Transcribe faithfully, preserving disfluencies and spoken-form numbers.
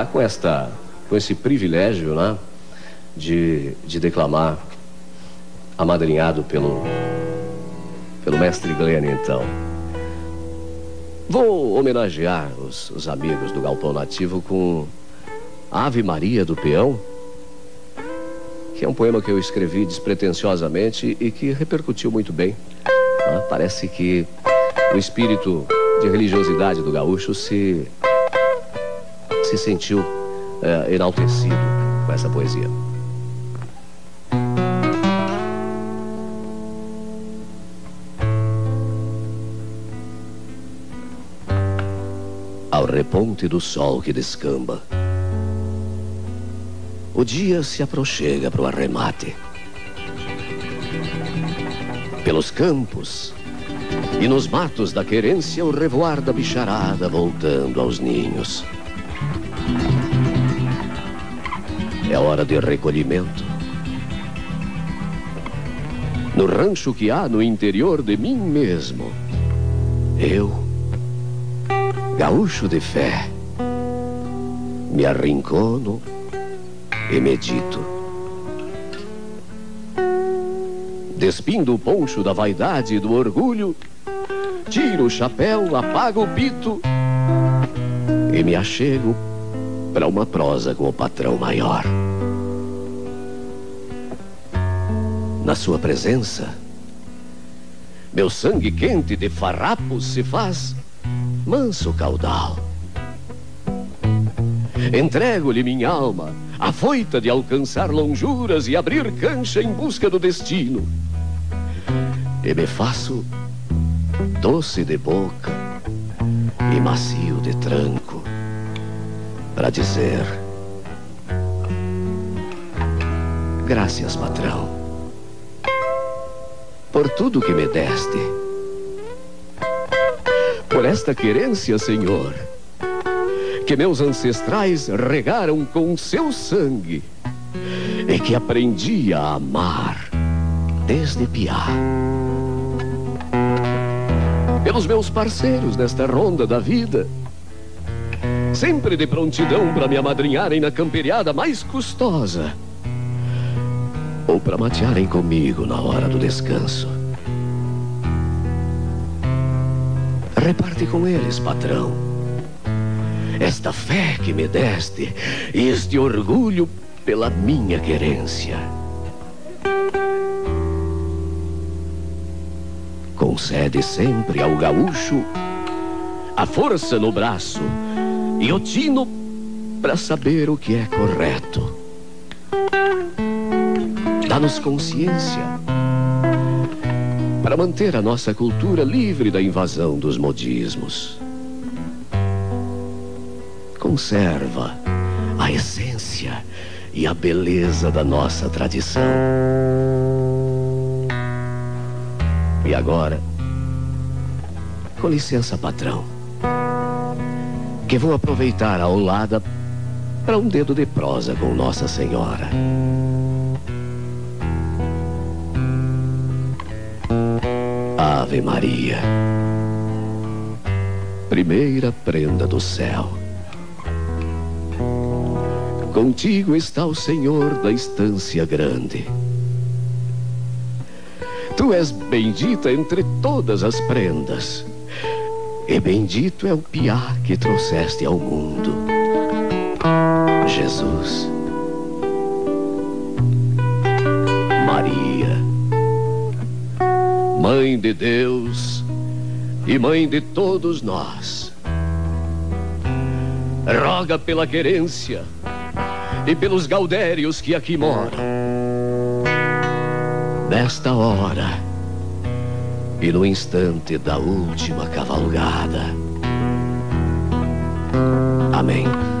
está com esta, com esse privilégio, né, de, de declamar, amadrinhado pelo, pelo mestre Glenn, então. Vou homenagear os, os amigos do Galpão Nativo com Ave Maria do Peão, que é um poema que eu escrevi despretensiosamente e que repercutiu muito bem. Né? Parece que o espírito de religiosidade do gaúcho se, se sentiu é, enaltecido com essa poesia. Ao reponte do sol que descamba, o dia se aproxega para o arremate. Pelos campos e nos matos da querência, o revoar da bicharada voltando aos ninhos. É hora de recolhimento. No rancho que há no interior de mim mesmo, eu, gaúcho de fé, me arrincono e medito. Despindo o poncho da vaidade e do orgulho, tiro o chapéu, apago o pito e me achego para uma prosa com o patrão maior. Na sua presença, meu sangue quente de farrapos se faz manso caudal. Entrego-lhe minha alma, afoita de alcançar lonjuras e abrir cancha em busca do destino. E me faço doce de boca e macio de tranco para dizer: graças, patrão, por tudo que me deste, por esta querência, Senhor, que meus ancestrais regaram com seu sangue e que aprendi a amar desde piá. Pelos meus parceiros nesta ronda da vida, sempre de prontidão para me amadrinharem na camperiada mais custosa, ou para matearem comigo na hora do descanso. Reparte com eles, patrão, esta fé que me deste e este orgulho pela minha querência. Concede sempre ao gaúcho a força no braço e o tino para saber o que é correto. Dá-nos consciência para manter a nossa cultura livre da invasão dos modismos. Conserva a essência e a beleza da nossa tradição. E agora, com licença, patrão, que vou aproveitar a olada para um dedo de prosa com Nossa Senhora. Ave Maria, primeira prenda do céu, contigo está o Senhor da estância grande. Tu és bendita entre todas as prendas, e bendito é o piá que trouxeste ao mundo, Jesus. Maria, Mãe de Deus e Mãe de todos nós, roga pela querência e pelos gaudérios que aqui moram. Nesta hora e no instante da última cavalgada. Amém.